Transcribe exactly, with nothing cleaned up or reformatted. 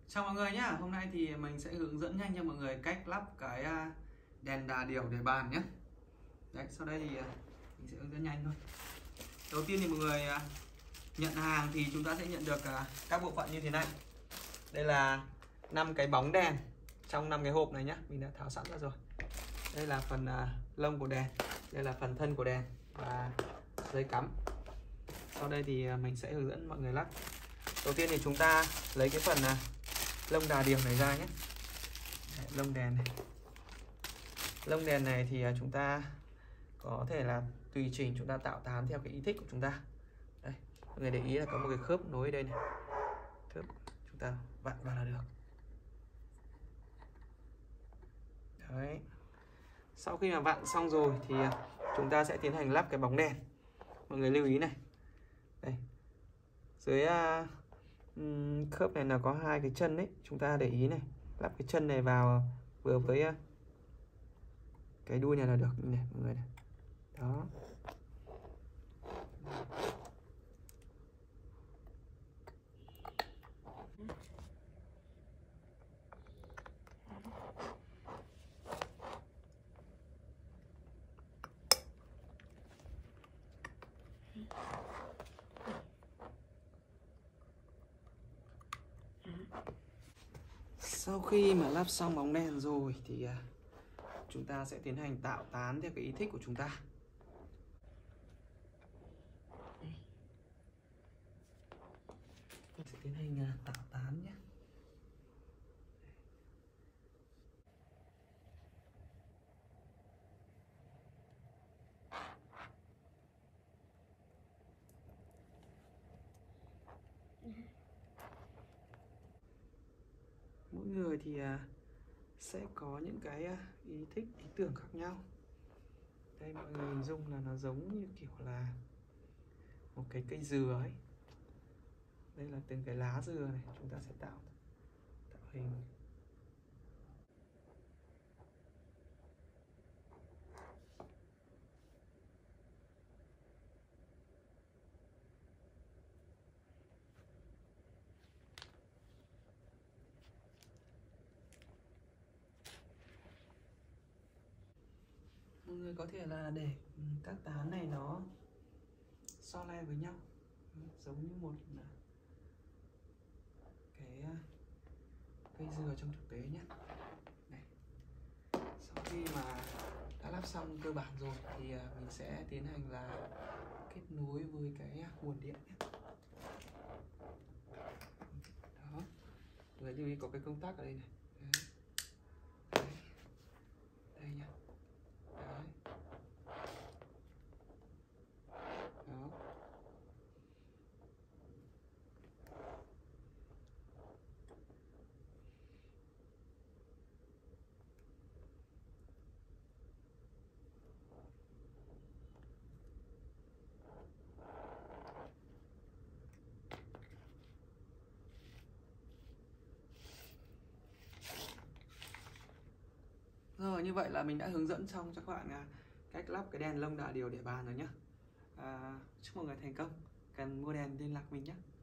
Chào mọi người nhé. Hôm nay thì mình sẽ hướng dẫn nhanh cho mọi người cách lắp cái đèn đà điểu để bàn nhé. Đấy, sau đây thì mình sẽ hướng dẫn nhanh thôi. Đầu tiên thì mọi người nhận hàng thì chúng ta sẽ nhận được các bộ phận như thế này. Đây là năm cái bóng đèn trong năm cái hộp này nhé. Mình đã tháo sẵn ra rồi. Đây là phần lông của đèn, đây là phần thân của đèn và dây cắm. Sau đây thì mình sẽ hướng dẫn mọi người lắp. Đầu tiên thì chúng ta lấy cái phần lông đà điểu này ra nhé. Đấy, lông đèn này. Lông đèn này thì chúng ta có thể là tùy chỉnh, chúng ta tạo tán theo cái ý thích của chúng ta. Đây, mọi người để ý là có một cái khớp nối đây này. Khớp chúng ta vặn vào là được. Đấy. Sau khi mà vặn xong rồi thì chúng ta sẽ tiến hành lắp cái bóng đèn. Mọi người lưu ý này. Đây. Dưới uh, khớp này là có hai cái chân đấy, chúng ta để ý này, lắp cái chân này vào vừa với uh, cái đuôi này là được này mọi người này. Đó. Sau khi mà lắp xong bóng đèn rồi thì chúng ta sẽ tiến hành tạo tán theo cái ý thích của chúng ta. Mình sẽ tiến hành tạo tán nhé. Mỗi người thì sẽ có những cái ý thích, ý tưởng khác nhau. Đây mọi người hình dung là nó giống như kiểu là một cái cây dừa ấy. Đây là từng cái lá dừa này, chúng ta sẽ tạo tạo hình. Mọi người có thể là để các tán này nó so le với nhau, giống như một cái cây dừa trong thực tế nhé. Này. Sau khi mà đã lắp xong cơ bản rồi thì mình sẽ tiến hành là kết nối với cái nguồn điện nhé. Đó. Người lưu ý có cái công tắc ở đây này. Đấy. Đấy. Đây nhá. Đấy. Đó. Rồi, như vậy là mình đã hướng dẫn xong cho các bạn cách lắp cái đèn lông đà điểu để bàn rồi nhé. À, chúc mọi người thành công. Cần mua đèn liên lạc mình nhé.